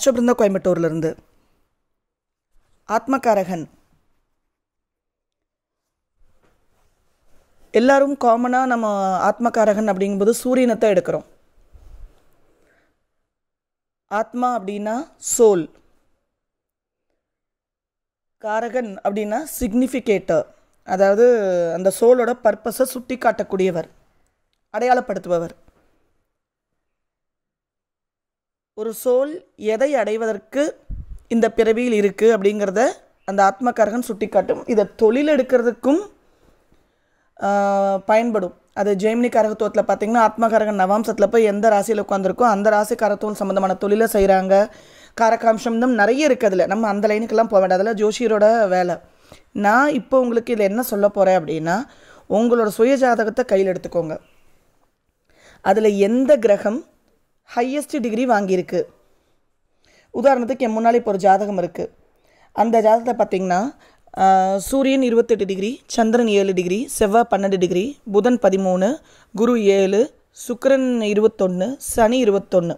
Astro Brinda கோயம்புத்தூர்லேருந்து. ஆத்மகாரகன் எல்லாரும் காமனாக நம்ம ஆத்மகாரகன் அப்படிங்கும்போது சூரியனை தான் எடுக்கிறோம். ஆத்மா அப்படின்னா சோல், காரகன் அப்படின்னா சிக்னிஃபிகேட்டர், அதாவது அந்த சோலோட பர்பஸை சுட்டி காட்டக்கூடியவர், அடையாளப்படுத்துபவர். ஒரு சோல் எதை அடைவதற்கு இந்த பிறவியில் இருக்குது அப்படிங்கிறத அந்த ஆத்மகாரகன் சுட்டி காட்டும். இதை தொழில் எடுக்கிறதுக்கும் பயன்படும். அது ஜெய்மினி காரகத்துவத்தில் பார்த்திங்கன்னா ஆத்மகாரகன் நவாம்சத்தில் போய் எந்த ராசியில் உட்காந்துருக்கோ அந்த ராசி காரத்துவம் சம்மந்தமான தொழிலை செய்கிறாங்க. காரகாம்சம் இன்னும் நிறைய இருக்குது. அதில் நம்ம அந்த லைனுக்கெல்லாம் போக வேண்டாம், அதில் ஜோஷியரோட வேலை. நான் இப்போ உங்களுக்கு இதில் என்ன சொல்ல போகிறேன் அப்படின்னா, உங்களோட சுய ஜாதகத்தை கையில் எடுத்துக்கோங்க. அதில் எந்த கிரகம் ஹையஸ்ட் டிகிரி வாங்கியிருக்கு. உதாரணத்துக்கு என் முன்னாடி இப்போ ஒரு ஜாதகம் இருக்குது. அந்த ஜாதகத்தை பார்த்திங்கன்னா சூரியன் 28 டிகிரி, சந்திரன் 7 டிகிரி, செவ்வாய் 12 டிகிரி, புதன் 13, குரு 7, சுக்கிரன் 21, சனி 21.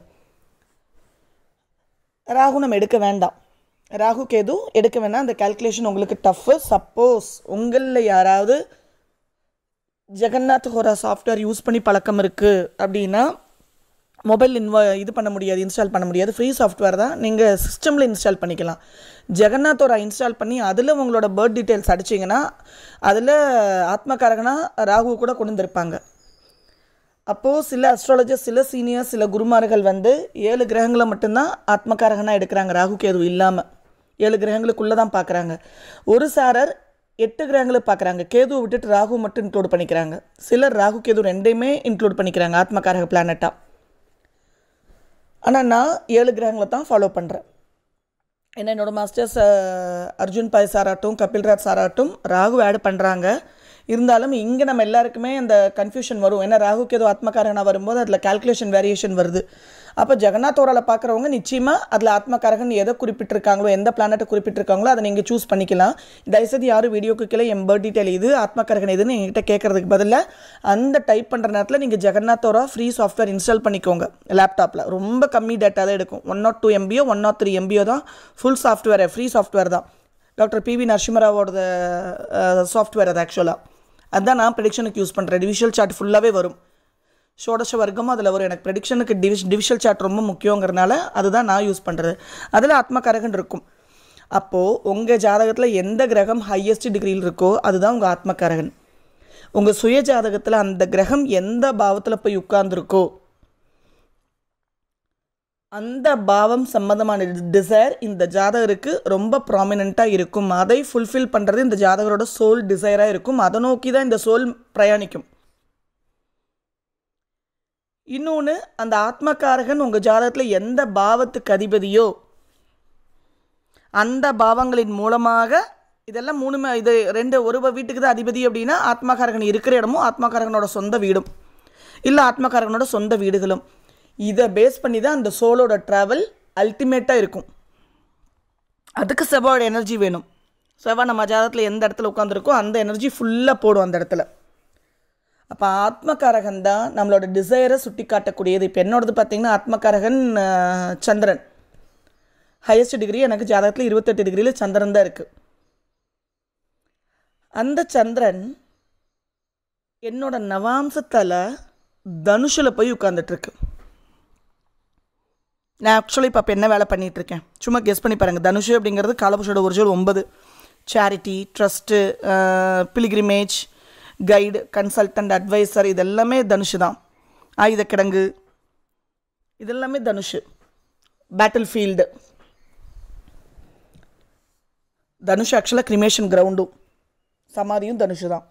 ராகு நம்ம எடுக்க வேண்டாம், ராகு கேது எடுக்க வேண்டாம். அந்த கால்குலேஷன் உங்களுக்கு டஃப்பு. சப்போஸ் உங்களில் யாராவது ஜெகநாத் ஹோரா சாஃப்ட்வேர் யூஸ் பண்ணி பழக்கம் இருக்குது அப்படின்னா மொபைல் இது பண்ண முடியாது, இன்ஸ்டால் பண்ண முடியாது. ஃப்ரீ சாஃப்ட்வேர் தான், நீங்கள் சிஸ்டமில் இன்ஸ்டால் பண்ணிக்கலாம். ஜெகநாத்தோரா இன்ஸ்டால் பண்ணி அதில் உங்களோட பர்த் டீட்டெயில்ஸ் அடிச்சிங்கன்னா அதில் ஆத்மகாரகனாக ராகு கூட கொண்டு வந்திருப்பாங்க. அப்போது சில அஸ்ட்ராலஜர்ஸ், சில சீனியர்ஸ், சில குருமார்கள் 7 கிரகங்களை மட்டும்தான் ஆத்மகாரகனாக எடுக்கிறாங்க, ராகு கேது இல்லாமல் 7 கிரகங்களுக்குள்ளே தான் பார்க்குறாங்க. ஒரு சாரர் 8 கிரகங்களை பார்க்குறாங்க, கேதுவை விட்டுட்டு ராகு மட்டும் இன்க்ளூட் பண்ணிக்கிறாங்க. சிலர் ராகு கேது ரெண்டையுமே இன்க்ளூட் பண்ணிக்கிறாங்க ஆத்மகாரக பிளானட்டாக. ஆனால் நான் 7 கிரகங்களை தான் ஃபாலோ பண்ணுறேன். ஏன்னா என்னோடய மாஸ்டர்ஸ் அர்ஜுன் பாய் சாராட்டும் கபில்ராஜ் சாராட்டும் ராகு ஆட் பண்ணுறாங்க. இருந்தாலும் இங்கே நம்ம எல்லாருக்குமே அந்த கன்ஃபியூஷன் வரும். ஏன்னா ராகு கேது ஆத்மகாரகனாக வரும்போது அதில் கால்குலேஷன் வேரியேஷன் வருது. அப்போ ஜெகநாத்தோரால் பார்க்குறவங்க நிச்சயமாக அதில் ஆத்மகாரகன் எதை குறிப்பிட்டிருக்காங்களோ, எந்த பிளானட்டை குறிப்பிட்டிருக்காங்களோ அதை நீங்கள் சூஸ் பண்ணிக்கலாம். தயவுசெய்து யாரும் வீடியோக்கு கீழே என் பர்த் டீட்டெயில் இது ஆத்மகாரகன் எதுன்னு எங்ககிட்ட கேட்குறதுக்கு பதிலாக அந்த டைப் பண்ணுற நேரத்தில் நீங்கள் ஜெகநாத்தோரா ஃப்ரீ சாஃப்ட்வேர் இன்ஸ்டால் பண்ணிக்கோங்க லேப்டாப்பில். ரொம்ப கம்மி டேட்டா தான் எடுக்கும், 102 MBயோ 103 MBயோ தான் ஃபுல் சாஃப்ட்வேர், ஃப்ரீ சாஃப்ட்வேர் தான். டாக்டர் PV நரசிம்மராவோட சாஃப்ட்வேர் அது. ஆக்சுவலாக அதுதான் நான் ப்ரெடிக்ஷனுக்கு யூஸ் பண்ணுறேன். டிவிஷுவல் சார்ட் ஃபுல்லாகவே வரும், ஷோடச வர்க்கமும் அதில் வரும். எனக்கு ப்ரெடிக்ஷனுக்கு டிவிஷுவல் சார்ட் ரொம்ப முக்கியங்கிறனால அதுதான் நான் யூஸ் பண்ணுறது. அதில் ஆத்மகாரகன் இருக்கும். அப்போது உங்கள் ஜாதகத்தில் எந்த கிரகம் ஹையஸ்ட் டிகிரியில் இருக்கோ அதுதான் உங்கள் ஆத்மகாரகன். உங்கள் சுய ஜாதகத்தில் அந்த கிரகம் எந்த பாவத்தில் போய் உட்கார்ந்துருக்கோ அந்த பாவம் சம்மந்தமான டிசைர் இந்த ஜாதகருக்கு ரொம்ப ப்ராமினெண்ட்டாக இருக்கும். அதை ஃபுல்ஃபில் பண்ணுறது இந்த ஜாதகரோட சோல் டிசைராக இருக்கும். அதை நோக்கி தான் இந்த சோல் பிரயாணிக்கும். இன்னொன்று, அந்த ஆத்மகாரகன் உங்கள் ஜாதகத்தில் எந்த பாவத்துக்கு அதிபதியோ அந்த பாவங்களின் மூலமாக இதெல்லாம் 3 இது 2 ஒரு வீட்டுக்கு தான் அதிபதி அப்படின்னா ஆத்மகாரகன் இருக்கிற இடமும் ஆத்மகாரகனோட சொந்த வீடும் இல்லை ஆத்மகாரகனோட சொந்த வீடுகளும் இதை பேஸ் பண்ணி தான் அந்த சோலோட ட்ராவல் அல்டிமேட்டாக இருக்கும். அதுக்கு செவ்வாயோட எனர்ஜி வேணும். செவ்வாய் நம்ம ஜாதகத்தில் எந்த இடத்துல உட்காந்துருக்கோ அந்த எனர்ஜி ஃபுல்லாக போடும் அந்த இடத்துல. அப்போ ஆத்மகாரகன் தான் நம்மளோட டிசைரை சுட்டி காட்டக்கூடியது. இப்போ என்னோடது பார்த்திங்கன்னா ஆத்மகாரகன் சந்திரன் ஹையஸ்ட் டிகிரி. எனக்கு ஜாதகத்தில் 28 டிகிரியில் சந்திரன் தான் இருக்குது. அந்த சந்திரன் என்னோட நவாம்சத்தில் தனுஷில் போய் உட்காந்துட்ருக்கு. நான் ஆக்சுவலி இப்போ என்ன வேலை பண்ணிகிட்ருக்கேன் சும்மா கெஸ் பண்ணி பாருங்கள். தனுஷு அப்படிங்கிறது காலபுருஷோட original 9. Charity, trust, pilgrimage, guide, consultant, adviser இதெல்லாமே தனுஷு தான். ஆயுத கிடங்கு இதெல்லாமே தனுஷு. பேட்டில் ஃபீல்டு தனுஷு. ஆக்சுவலாக கிரிமேஷன் கிரவுண்டும் சமாதியும் தனுஷு தான்.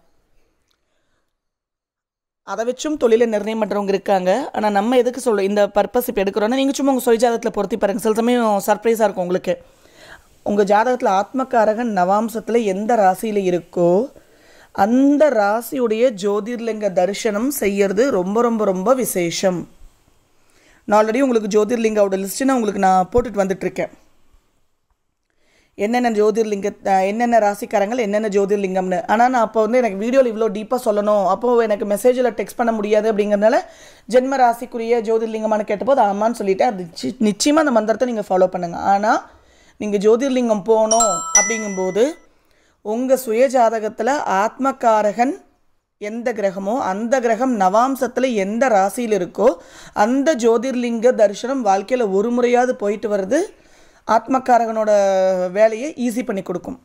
அதை வச்சும் தொழிலை நிர்ணயம் பண்ணுறவங்க இருக்காங்க. ஆனால் நம்ம எதுக்கு சொல்கிறோம் இந்த பர்பஸ் இப்போ எடுக்கிறோன்னா நீங்கள் சும்மா உங்கள் சுய ஜாதகத்தில் பொருத்தி பாருங்கள். சில சமயம் சர்ப்ரைஸாக இருக்கும் உங்களுக்கு. உங்கள் ஜாதகத்தில் ஆத்மகாரகன் நவாம்சத்தில் எந்த ராசியில் இருக்கோ அந்த ராசியுடைய ஜோதிர்லிங்க தரிசனம் செய்யறது ரொம்ப ரொம்ப ரொம்ப விசேஷம். நான் ஆல்ரெடி உங்களுக்கு ஜோதிர்லிங்காவோட லிஸ்ட்டு நான் போட்டுட்டு வந்துட்டுருக்கேன். என்னென்ன ஜோதிர்லிங்க என்னென்ன ராசிக்காரங்கள் என்னென்ன ஜோதிர்லிங்கம்னு. ஆனால் நான் அப்போ வந்து எனக்கு வீடியோவில் இவ்வளோ டீப்பாக சொல்லணும், அப்போது எனக்கு மெசேஜில் டெக்ஸ்ட் பண்ண முடியாது அப்படிங்கிறதுனால ஜென்ம ராசிக்குரிய ஜோதிர்லிங்கமானு கேட்டபோது ஆமான்னு சொல்லிவிட்டேன். அது நிச்சயமாக அந்த மந்திரத்தை நீங்கள் ஃபாலோ பண்ணுங்கள். ஆனால் நீங்கள் ஜோதிர்லிங்கம் போகணும் அப்படிங்கும்போது உங்கள் சுய ஜாதகத்தில் ஆத்மகாரகன் எந்த கிரகமோ அந்த கிரகம் நவாம்சத்தில் எந்த ராசியில் இருக்கோ அந்த ஜோதிர்லிங்க தரிசனம் வாழ்க்கையில் ஒரு முறையாவது போயிட்டு வருது ஆத்மகாரகனோட வேலையை ஈஸி பண்ணி கொடுக்கும்.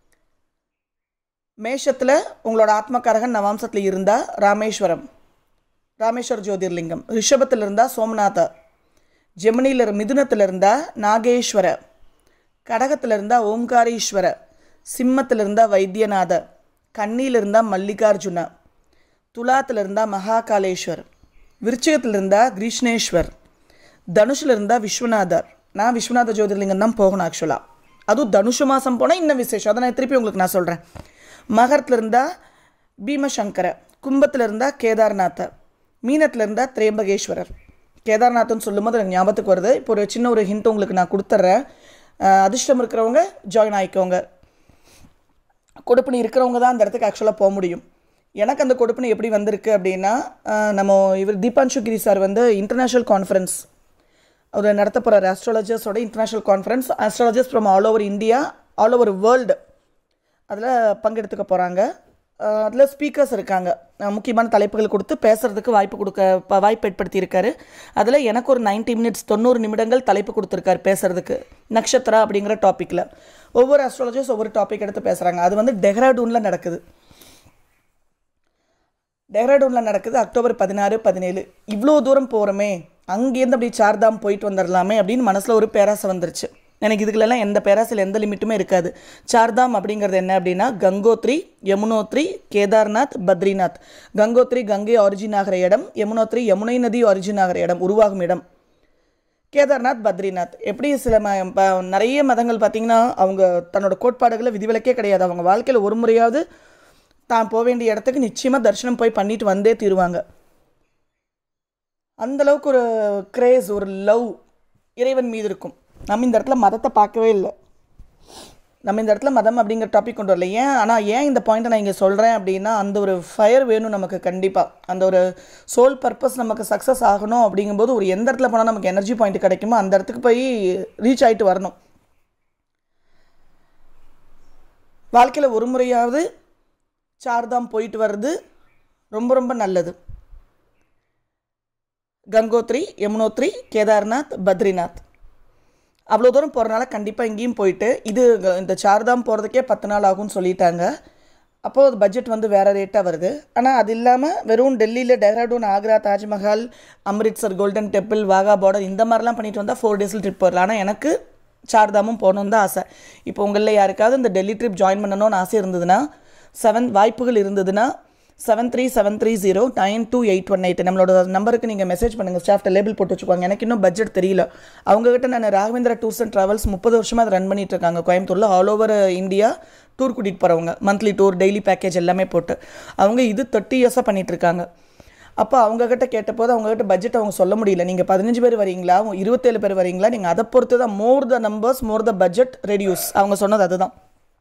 மேஷத்தில் உங்களோட ஆத்மகாரகன் நவாம்சத்தில் இருந்தால் ராமேஸ்வர ஜோதிர்லிங்கம். ரிஷபத்தில் இருந்தால் சோமநாத, மிதுனத்தில் இருந்தால் நாகேஸ்வர, கடகத்தில் இருந்தால் ஓம்காரீஸ்வர, சிம்மத்தில் இருந்தால் வைத்தியநாத, கன்னியில் இருந்தால் மல்லிகார்ஜுன, துலாத்தில் இருந்தால் மகாகாலேஸ்வர், விருச்சிகத்தில் இருந்தால் கிருஷ்ணேஸ்வர், தனுஷில் இருந்தால் விஸ்வநாதர். நான் விஸ்வநாத ஜோதிர்லிங்கம் தான் போகணும் ஆக்சுவலாக. அதுவும் தனுஷு மாதம் போனால் இன்னும் விசேஷம், அதை நான் திருப்பி உங்களுக்கு நான் சொல்கிறேன். மகரத்தில் இருந்தால் பீமசங்கர, கும்பத்தில் இருந்தால் கேதார்நாத்தர், மீனத்தில் இருந்தால் திரியம்பகேஸ்வரர். கேதார்நாத்னு சொல்லும்போது எனக்கு ஞாபகத்துக்கு வருது. இப்போ ஒரு சின்ன ஒரு ஹிண்ட் உங்களுக்கு நான் கொடுத்துட்றேன். அதிர்ஷ்டம் இருக்கிறவங்க ஜாயின் ஆகிக்கோங்க. கொடுப்பினி இருக்கிறவங்க தான் அந்த இடத்துக்கு ஆக்சுவலாக போக முடியும். எனக்கு அந்த கொடுப்பினி எப்படி வந்திருக்கு அப்படின்னா, நம்ம இவர் தீபான்ஷு கிரி சார் வந்து இன்டர்நேஷ்னல் கான்ஃபரன்ஸ் அவர் நடத்த போகிறார். ஆஸ்ட்ராலஜர்ஸோட international conference, astrologers from all over India, all over world அதில் பங்கெடுத்துக்க போகிறாங்க. அதில் ஸ்பீக்கர்ஸ் இருக்காங்க, முக்கியமான தலைப்புகள் கொடுத்து பேசுகிறதுக்கு வாய்ப்பு ஏற்படுத்தியிருக்காரு. அதில் எனக்கு ஒரு 90 மினிட்ஸ் 90 நிமிடங்கள் தலைப்பு கொடுத்துருக்காரு பேசுகிறதுக்கு, நக்ஷத்ரா அப்படிங்கிற டாப்பிக்கில். ஒவ்வொரு ஆஸ்ட்ராலஜர்ஸ் ஒவ்வொரு டாபிக் எடுத்து பேசுகிறாங்க. அது வந்து டெஹ்ராடூனில் நடக்குது. அக்டோபர் 16, 17. இவ்வளோ தூரம் போகிறோமே, அங்கேருந்து அப்படி சார்தாம் போயிட்டு வந்துடலாமே அப்படின்னு மனசில் ஒரு பேராசை வந்துருச்சு. எனக்கு இதுக்குள்ளெல்லாம் எந்த பேராசையில் எந்த லிமிட்டுமே இருக்காது. சார்தாம் அப்படிங்கிறது என்ன அப்படின்னா, கங்கோத்ரி, யமுனோத்ரி, கேதார்நாத், பத்ரிநாத். கங்கோத்ரி கங்கை ஆரிஜின் ஆகிற இடம், யமுனோத்ரி யமுனை நதி ஆரிஜின் ஆகிற இடம், உருவாகும் இடம். கேதார்நாத், பத்ரிநாத். எப்படி சில நிறைய மதங்கள் பார்த்திங்கன்னா அவங்க தன்னோட கோட்பாடுகளை விதிவிலக்கே கிடையாது. அவங்க வாழ்க்கையில் ஒரு முறையாவது தான் போக வேண்டிய இடத்துக்கு நிச்சயமாக தரிசனம் போய் பண்ணிட்டு வந்தே தீருவாங்க. அந்தளவுக்கு ஒரு கிரேஸ், ஒரு லவ் இறைவன் மீது இருக்கும். நம்ம இந்த இடத்துல மதத்தை பார்க்கவே இல்லை. நம்ம இந்த இடத்துல மதம் அப்படிங்கிற டாபிக் கொண்டு வரல. ஏன் இந்த பாயிண்ட்டை நான் இங்கே சொல்கிறேன் அப்படின்னா, அந்த ஒரு ஃபயர் வேணும் நமக்கு கண்டிப்பாக. அந்த ஒரு சோல் பர்பஸ் நமக்கு சக்ஸஸ் ஆகணும் அப்படிங்கும்போது ஒரு எந்த இடத்துல போனால் நமக்கு எனர்ஜி பாயிண்ட் கிடைக்குமோ அந்த இடத்துக்கு போய் ரீச் ஆகிட்டு வரணும். வாழ்க்கையில் ஒரு முறையாவது சார்தாம் போயிட்டு வர்றது ரொம்ப ரொம்ப நல்லது. கங்கோத்ரி, யமுனோத்ரி, கேதார்நாத், பத்ரிநாத். அவ்வளோ தூரம் போகிறனால கண்டிப்பாக இங்கேயும் போயிட்டு, இந்த சார்தாம் போகிறதுக்கே 10 நாள் ஆகும்னு சொல்லிட்டாங்க. அப்போது அது பட்ஜெட் வந்து வேறு ரேட்டாக வருது. ஆனால் அது இல்லாமல் வெறும் டெல்லியில் Dehradun, Agra, Taj Mahal, Amritsar golden temple, Wagah border இந்த மாதிரிலாம் பண்ணிட்டு வந்தால் 4 டேஸில் ட்ரிப் வரலாம். ஆனால் எனக்கு சார்தாமும் போகணுன்னு தான் ஆசை. இப்போ உங்களில் யாருக்காவது இந்த டெல்லி ட்ரிப் ஜாயின் பண்ணணும்னு ஆசை இருந்ததுன்னா, வாய்ப்புகள் இருந்ததுன்னா 73709288 நம்மளோட நம்பருக்கு நீங்கள் மெசேஜ் பண்ணுங்கள். ஸ்டாஃப்ட்ட லேபிள் போட்டு வச்சுக்குவாங்க. எனக்கு இன்னும் பட்ஜெட் தெரியல. அவங்ககிட்ட நான் ராகவேந்திரா டூர்ஸ் அண்ட் ட்ராவல்ஸ் 30 வருஷமாக அதை ரன் பண்ணிட்டு இருக்காங்க கோயம்புத்தூரில். ஆல் ஓவர் இந்தியா டூர் கூட்டிகிட்டு போகிறவங்க, மந்த்லி டூர், டெய்லி பேக்கேஜ் எல்லாமே போட்டு அவங்க இது 30 இயர்ஸாக பண்ணிகிட்ருக்காங்க. அப்போ அவங்ககிட்ட கேட்டபோது அவங்ககிட்ட பட்ஜெட் அவங்க சொல்ல முடியல. நீங்கள் 15 பேர் வரீங்களா, 27 பேர் வரீங்களா, நீங்கள் அதை பொறுத்து தான் more the numbers more the budget reduce. அவங்க சொன்னது அதுதான்.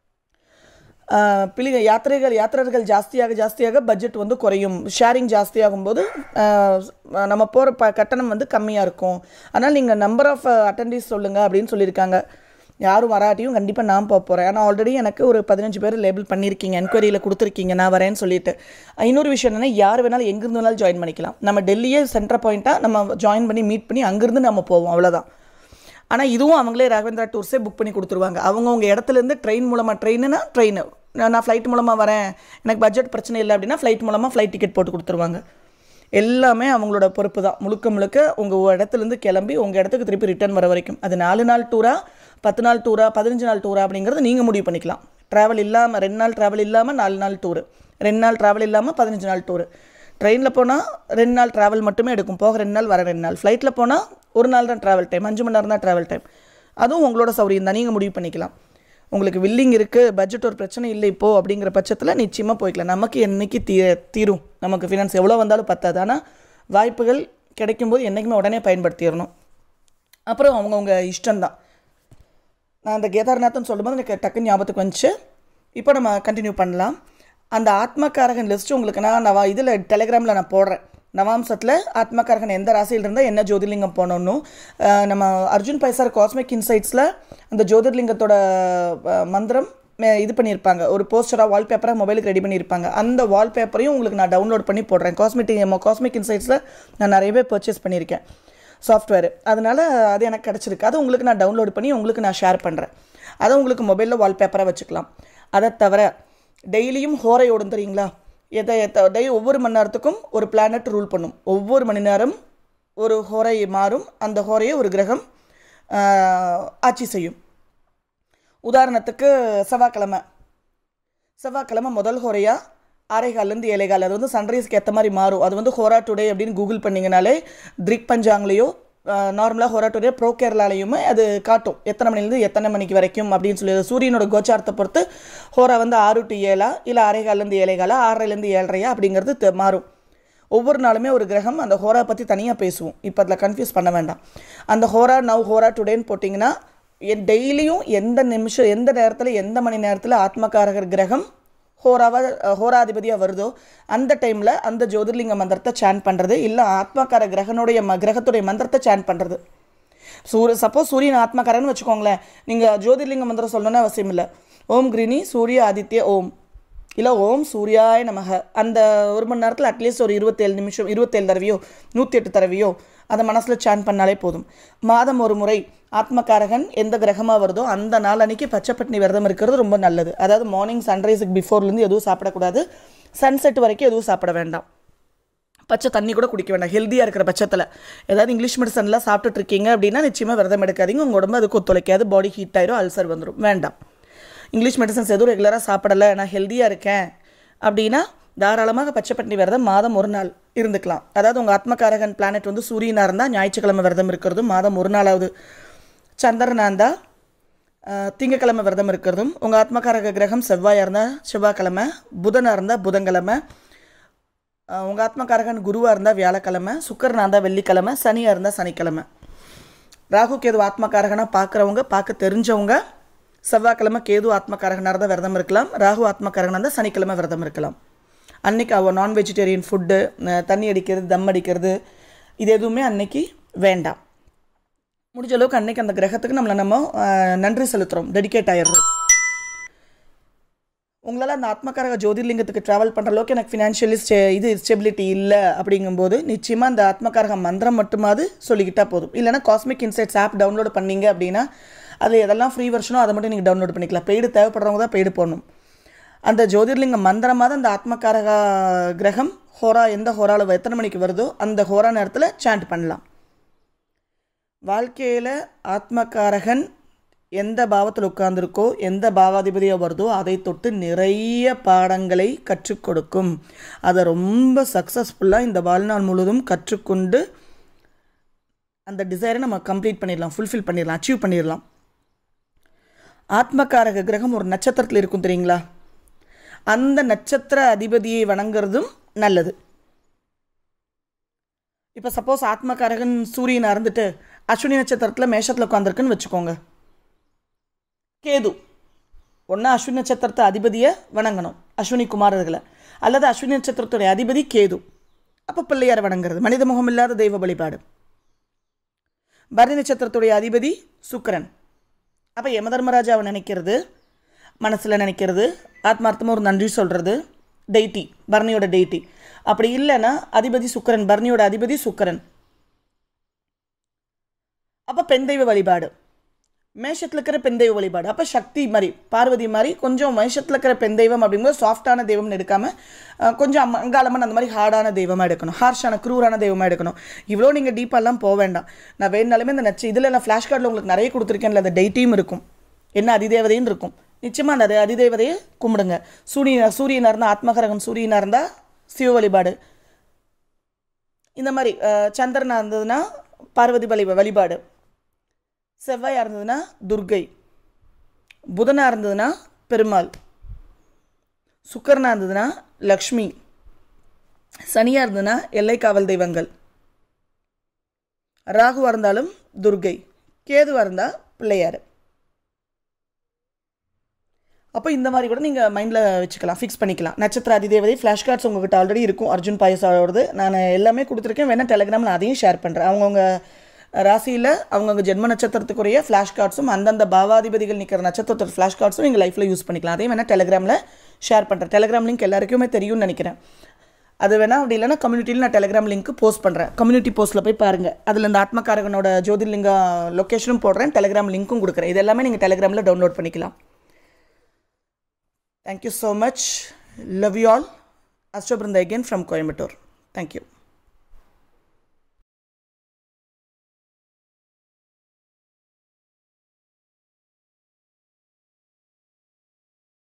யாத்திரைகள் ஜாஸ்தியாக பட்ஜெட் வந்து குறையும். ஷேரிங் ஜாஸ்தியாகும்போது நம்ம போகிற கட்டணம் வந்து கம்மியாக இருக்கும். அதனால் நீங்கள் நம்பர் ஆஃப் அட்டெண்டீஸ் சொல்லுங்கள் அப்படின்னு சொல்லியிருக்காங்க. யாரும் வராட்டியும் கண்டிப்பாக நான் போகிறேன். ஆனால் ஆல்ரெடி எனக்கு ஒரு 15 பேர் லேபிள் பண்ணியிருக்கீங்க, என்கொயரியில் கொடுத்துருக்கீங்க, நான் வரேன்னு சொல்லிட்டு. இன்னொரு விஷயம் என்னென்னா, யார் வேணாலும் எங்கேருந்து வேணாலும் ஜாயின் பண்ணிக்கலாம். நம்ம டெல்லியே சென்டர் பாயிண்ட்டாக நம்ம ஜாயின் பண்ணி மீட் பண்ணி அங்கேருந்து நம்ம போவோம், அவ்வளோதான். ஆனால் இதுவும் அவங்களே ராகவேந்திரா டூர்ஸே புக் பண்ணி கொடுத்துருவாங்க. அவங்கவுங்க இடத்துலேருந்து ட்ரெயின் மூலமாக, ட்ரெயின் நான் ஃப்ளைட் மூலமாக வரேன், எனக்கு பட்ஜெட் பிரச்சனை இல்லை அப்படின்னா ஃப்ளைட் மூலமாக ஃப்ளைட் டிக்கெட் போட்டு கொடுத்துருவாங்க. எல்லாமே அவங்களோட பொறுப்பு தான். முழுக்க உங்கள் இடத்துலேருந்து கிளம்பி உங்கள் இடத்துக்கு திருப்பி ரிட்டர்ன் வர வரைக்கும். அது 4 நாள் டூரா, 10 நாள் டூரா, 15 நாள் டூரா அப்படிங்கிறது நீங்கள் முடிவு பண்ணிக்கலாம். ட்ராவல் இல்லாமல் 2 நாள் ட்ராவல் இல்லாமல் 4 நாள் டூரு, 2 நாள் ட்ராவல் இல்லாமல் 15 நாள் டூரு. ட்ரெயினில் போனால் 2 நாள் ட்ராவல் மட்டுமே எடுக்கும், போக 2 நாள் வர 2 நாள். ஃப்ளைட்டில் போனால் 1 நாள் தான் ட்ராவல் டைம், 5 மணி நேரம் தான் ட்ராவல் டைம். அதுவும் உங்களோட சௌரியம் தான், நீங்கள் முடிவு பண்ணிக்கலாம். உங்களுக்கு வில்லிங் இருக்குது, பட்ஜெட் ஒரு பிரச்சனை இல்லை இப்போது அப்படிங்கிற பட்சத்தில் நிச்சயமாக போய்க்கலாம். நமக்கு என்றைக்கு தீரும், நமக்கு ஃபினான்ஸ் எவ்வளோ வந்தாலும் பத்தாது. ஆனால் வாய்ப்புகள் கிடைக்கும்போது என்றைக்குமே உடனே பயன்படுத்திடணும். அப்புறம் அவங்கவுங்க இஷ்டம்தான். நான் அந்த கேதார்நாத்னு சொல்லும்போது எனக்கு டக்குன்னு ஞாபகத்துக்கு வந்துச்சு. இப்போ நம்ம கண்டினியூ பண்ணலாம். அந்த ஆத்மகாரகன் லிஸ்ட்டு உங்களுக்கு நான் இதில் டெலிகிராமில் நான் போடுறேன். நவாம்சத்தில் ஆத்மகாரகன் எந்த ராசியில் இருந்தால் என்ன ஜோதிர்லிங்கம் போனோன்னு நம்ம அர்ஜுன் பைசார் காஸ்மிக் இன்சைட்ஸில் அந்த ஜோதிர்லிங்கத்தோட மந்திரம் இது பண்ணியிருப்பாங்க. ஒரு போஸ்டராக வால்பேப்பராக மொபைலுக்கு ரெடி பண்ணியிருப்பாங்க. அந்த வால்பேப்பரையும் உங்களுக்கு நான் டவுன்லோட் பண்ணி போடுறேன். காஸ்மிக் இன்சைட்ஸில் நான் நிறையவே பர்ச்சேஸ் பண்ணியிருக்கேன் சாஃப்ட்வேர். அதனால் அது எனக்கு கிடச்சிருக்கு. அது உங்களுக்கு நான் டவுன்லோட் பண்ணி உங்களுக்கு நான் ஷேர் பண்ணுறேன். அதை உங்களுக்கு மொபைலில் வால்பேப்பராக வச்சுக்கலாம். அதை தவிர டெய்லியும் ஹோரை ஓடும் தெரியுங்களா? ஒவ்வொரு மணி நேரத்துக்கும் ஒரு பிளானட் ரூல் பண்ணும். ஒவ்வொரு மணி நேரம் ஒரு ஹோரை மாறும். அந்த ஹோரையை ஒரு கிரகம் ஆட்சி செய்யும். உதாரணத்துக்கு செவ்வாய்க்கிழமை முதல் ஹோரையா 6:15 7:15 அது சன்ரைஸ்க்கு ஏற்ற மாதிரி மாறும். அது ஹோரா டுடே அப்படின்னு கூகுள் பண்ணிங்கனாலே திரிக் பஞ்சாங்லேயோ நார்மலாக ஹோரா டுடே ப்ரோ கேரளாலையுமே அது காட்டும் எத்தனை மணிலேருந்து எத்தனை மணிக்கு வரைக்கும் அப்படின்னு சொல்லி. சூரியனோட கோச்சாரத்தை பொறுத்து ஹோரா 6 to 7 இல்லை 6:15 7:15 6:00 7:30 அப்படிங்கிறது மாறும். ஒவ்வொரு நாளுமே ஒரு கிரகம் அந்த ஹோரா பற்றி தனியாக பேசுவோம். இப்போ அதில் கன்ஃபியூஸ் பண்ண வேண்டாம். அந்த ஹோரா நவ் ஹோரா டுடேன்னு போட்டிங்கன்னா டெய்லியும் எந்த நிமிஷம் எந்த நேரத்தில் எந்த மணி நேரத்தில் ஆத்மகாரகர் கிரகம் ஹோராதிபதியாக வருதோ அந்த டைமில் அந்த ஜோதிர்லிங்க மந்திரத்தை சான் பண்ணுறது, இல்லை ஆத்மகார கிரகத்துடைய மந்திரத்தை சான் பண்ணுறது. சப்போஸ் சூரியன் ஆத்மகாரன்னு வச்சுக்கோங்களேன், நீங்கள் ஜோதிர்லிங்க மந்திரம் சொல்லணும்னு அவசியம் இல்லை. ஓம் கிரினி சூரிய ஆதித்ய ஓம், இல்லை ஓம் சூர்யாய நமக. அந்த ஒரு மணி நேரத்தில் அட்லீஸ்ட் ஒரு 27 நிமிஷம் 27 தடவையோ 108 தடவையோ அதை மனசில் சான் பண்ணாலே போதும். மாதம் ஒரு முறை ஆத்மகாரகன் எந்த கிரகமாக வருதோ அந்த நாள் அன்றைக்கி பச்சைப்பட்டினி விரதம் இருக்கிறது ரொம்ப நல்லது. அதாவது மார்னிங் சன்ரைஸுக்கு பிஃபோர்லேருந்து எதுவும் சாப்பிடக்கூடாது. சன்செட் வரைக்கும் எதுவும் சாப்பிட வேண்டாம். பச்சை தண்ணி கூட குடிக்க வேண்டாம். ஹெல்த்தியாக இருக்கிற பட்சத்தில் ஏதாவது இங்கிலீஷ் மெடிசன்லாம் சாப்பிட்டுட்ருக்கீங்க அப்படின்னா நிச்சயமாக விரதம் எடுக்காதீங்க. உங்கள் உடம்பு அதுக்கு ஒத்துழைக்காது, பாடி ஹீட் ஆயிரும், அல்சர் வந்துடும். வேண்டாம். இங்கிலீஷ் மெடிசன்ஸ் எதுவும் ரெகுலராக சாப்பிடலை, நான் ஹெல்த்தியாக இருக்கேன் அப்படின்னா தாராளமாக பச்சைப்பட்டினி விரதம் மாதம் ஒரு நாள் இருந்துக்கலாம். அதாவது உங்கள் ஆத்மகாரகன் பிளானட் சூரியனாக இருந்தால் ஞாயிற்றுக்கிழமை விரதம் இருக்கிறதும் மாதம் ஒரு நாளாவது, சந்திரனாக இருந்தால் திங்கக்கிழமை விரதம் இருக்கிறதும், உங்கள் ஆத்மகாரக கிரகம் செவ்வாயாக இருந்தால் செவ்வாய்க்கிழமை, புதனாக இருந்தால் புதன்கிழமை, உங்கள் ஆத்மகாரகன் குருவாக இருந்தால் வியாழக்கிழமை, சுக்கரனாக இருந்தால் வெள்ளிக்கிழமை, சனியாக இருந்தால் சனிக்கிழமை. ராகு கேது ஆத்மகாரகனாக பார்க்க தெரிஞ்சவங்க செவ்வாய்க்கிழமை கேது ஆத்மகாரகனாக இருந்தால் விரதம் இருக்கலாம். ராகு ஆத்மகாரகனாக இருந்தால் சனிக்கிழமை விரதம் இருக்கலாம். அன்றைக்கி அவள் நான் வெஜிடேரியன் ஃபுட்டு, தண்ணி அடிக்கிறது, தம் அடிக்கிறது இது எதுவுமே அன்னைக்கு வேண்டாம். முடிஞ்ச அளவுக்கு அன்றைக்கி அந்த கிரகத்துக்கு நம்ம நன்றி செலுத்துகிறோம், டெடிகேட் ஆகிடுறோம். உங்களால் அந்த ஆத்மகாரக ஜோதிர்லிங்கத்துக்கு ட்ராவல் பண்ணுற அளவுக்கு எனக்கு ஃபினான்ஷியலி ஸ்டெபிலிட்டி இல்லை அப்படிங்கும்போது நிச்சயமாக அந்த ஆத்மகாரக மந்திரம் மட்டுமாவது சொல்லிக்கிட்டால் போதும். இல்லைனா காஸ்மிக் இன்சைட்ஸ் ஆப் டவுன்லோட் பண்ணிங்க அப்படின்னா அது எதெல்லாம் ஃப்ரீ வெர்ஷனோ அதை மட்டும் நீங்கள் டவுன்லோட் பண்ணிக்கலாம். பெய்டு தேவைப்படுறவங்க தான் பெய்டு போடணும். அந்த ஜோதிர்லிங்க மந்திரமாக அந்த ஆத்மகாரக கிரகம் எந்த ஹோராவில் எத்தனை மணிக்கு வருதோ அந்த ஹோரா நேரத்தில் சாண்ட் பண்ணலாம். வாழ்க்கையில் ஆத்மகாரகன் எந்த பாவத்தில் உட்கார்ந்துருக்கோ எந்த பாவாதிபதியாக வருதோ அதை தொட்டு நிறைய பாடங்களை கற்றுக் கொடுக்கும். அதை ரொம்ப சக்ஸஸ்ஃபுல்லாக இந்த வாழ்நாள் முழுவதும் கற்றுக்கொண்டு அந்த டிசைரை நம்ம கம்ப்ளீட் பண்ணிடலாம், ஃபுல்ஃபில் பண்ணிடலாம், அச்சீவ் பண்ணிடலாம். ஆத்மகாரக கிரகம் ஒரு நட்சத்திரத்தில் இருக்கும் தெரியுங்களா? அந்த நட்சத்திர அதிபதியை வணங்குறதும் நல்லது. இப்போ சப்போஸ் ஆத்மகாரகன் சூரியனாக இருந்துட்டு அஸ்வினி நட்சத்திரத்தில் மேஷத்தில் உட்காந்துருக்குன்னு வச்சுக்கோங்க. கேது ஒன்றா அஸ்வினி நட்சத்திரத்தை அதிபதியை வணங்கணும், அஸ்வினி குமாரர்களை, அல்லது அஸ்வினி நட்சத்திரத்துடைய அதிபதி கேது. அப்போ பிள்ளையார் வணங்குறது மனித முகம் இல்லாத தெய்வ வழிபாடு. பரணி நட்சத்திரத்துடைய அதிபதி சுக்கிரன். அப்போ யமதர்மராஜாவை நினைக்கிறது, மனசில் நினைக்கிறது, ஆத்மார்த்தமாக ஒரு நன்றி சொல்கிறது, டெய்டி பரணியோட டெய்டி. அப்படி இல்லைன்னா அதிபதி சுக்கிரன், பரணியோட அதிபதி சுக்கிரன். அப்போ பெண் தெய்வ வழிபாடு, மேஷத்தில் இருக்கிற பெண் தெய்வ வழிபாடு. அப்போ சக்தி மாதிரி பார்வதி மாதிரி கொஞ்சம் மேஷத்தில் இருக்கிற பெண் தெய்வம் அப்படிங்கும்போது சாஃப்டான தெய்வம்னு எடுக்காமல் கொஞ்சம் அங்காளமான அந்த மாதிரி ஹார்டான தெய்வமாக எடுக்கணும், ஹார்ஷான க்ரூரான தெய்வமாக எடுக்கணும். இவ்வளோ நீங்கள் டீப்பாலாம் போக வேண்டாம். நான் வேணுனாலுமே இந்த இதில் நான் ஃப்ளாஷ் கார்டில் உங்களுக்கு நிறைய கொடுத்துருக்கேன்ல, அந்த டெய்ட்டியும் இருக்கும், என்ன அதிதேவதையும் இருக்கும். நிச்சயமாக அந்த அதிதேவதையை கும்பிடுங்க. சூரியனாக இருந்தால் ஆத்மகாரகன் சூரியனாக இருந்தால் சிவ வழிபாடு. இந்த மாதிரி சந்திரனாக இருந்ததுன்னா பார்வதி வழிபாடு, செவ்வாயாக இருந்ததுன்னா துர்கை, புதனாக இருந்ததுன்னா பெருமாள், சுக்கரனாக இருந்ததுன்னா லக்ஷ்மி, சனியாக இருந்ததுன்னா எல்லை காவல் தெய்வங்கள், ராகுவாக இருந்தாலும் துர்கை, கேதுவாக இருந்தால் பிள்ளையார். அப்போ இந்த மாதிரி கூட நீங்கள் மைண்டில் வச்சுக்கலாம், ஃபிக்ஸ் பண்ணிக்கலாம். நட்சத்திர அதிதேவதை ஃப்ளாஷ் கார்ட்ஸ் உங்கள்கிட்ட ஆல்ரெடி இருக்கும். அர்ஜுன் பாயசாவோடது நான் எல்லாமே கொடுத்துருக்கேன். வேணால் டெலிகிராமில் நான் அதையும் ஷேர் பண்ணுறேன். அவங்கவுங்க ராசியில் அவங்கவுங்க ஜென்ம நட்சத்திரத்துக்குரிய ஃப்ளாஷ் கார்ட்ஸும் அந்தந்த பாவாதிபதிகள் நிற்கிற நட்சத்திரத்தோட ஃப்ளாஷ் கார்ட்ஸும் எங்கள் லைஃப்பில் யூஸ் பண்ணிக்கலாம். அதையும் வேணால் டெலிகிராமில் ஷேர் பண்ணுறேன். டெலிகிராம் லிங்க் எல்லாருக்குமே தெரியும்னு நினைக்கிறேன். அது வேணால் அப்படி இல்லைனா கம்யூனிட்டியில் நான் டெலிகிராம் லிங்க் போஸ்ட் பண்ணுறேன். கம்யூனிட்டி போஸ்ட்டில் போய் பாருங்கள். அதில் இந்த ஆத்மகாரகனோட ஜோதிர்லிங்க லொக்கேஷனும் போடுறேன், டெலிகிராம் லிங்க்கும் கொடுக்குறேன். இது எல்லாமே நீங்கள் டெலிகிராமில் டவுன்லோட் பண்ணிக்கலாம். Thank you so much. Love you all. Astro Brindha again from Coimbatore. Thank you.